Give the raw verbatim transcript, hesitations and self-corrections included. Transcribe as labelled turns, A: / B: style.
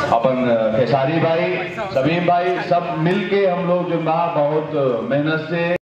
A: अपन खेसारी भाई, शमीम भाई, सब मिलके हम लोग जो बहुत मेहनत से